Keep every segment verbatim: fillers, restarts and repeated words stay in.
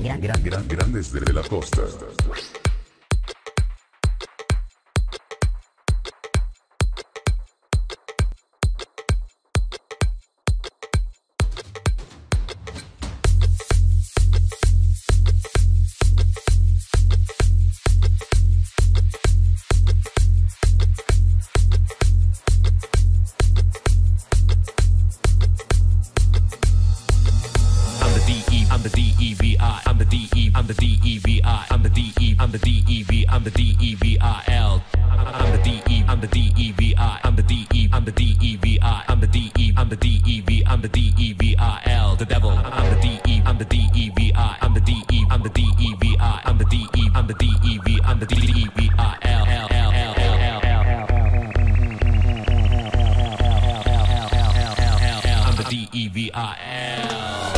gran, gran, gran, grandes desde la costa. I'm the D E V I, I'm the D E, I'm the D E V I, I'm the D E, I'm the D E V, I'm the D E V I L. I'm the D E, I'm the D E V I, I'm the D E, I'm the D E V I, I'm the D E, I'm the D E V, I'm the D E V I L. The devil. I'm the D E, I'm the D E V I, I'm the D E, I'm the D E V I, I'm the D E, I'm the D E V, I'm the D E V I L. L L L L L L. I'm the D E V I L.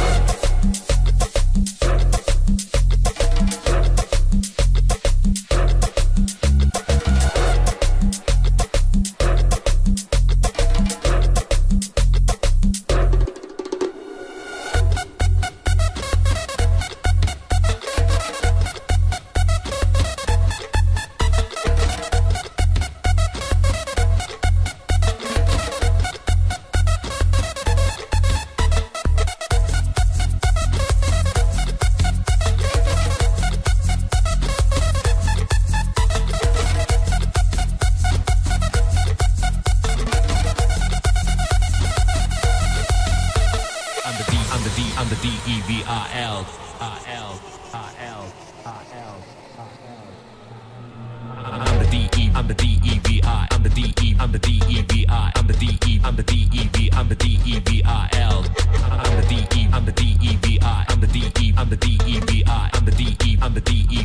I'm the D, I'm the D E V I L, I L, I L, I L, I'm the D E, I'm the D E V I, I'm the D E, I'm the D E V I, I'm the D E, I'm the D E V, I'm the D E V I L. I'm the D E, I'm the D E V I, I'm the D E, I'm the D E V I, I'm the D E, I'm the D E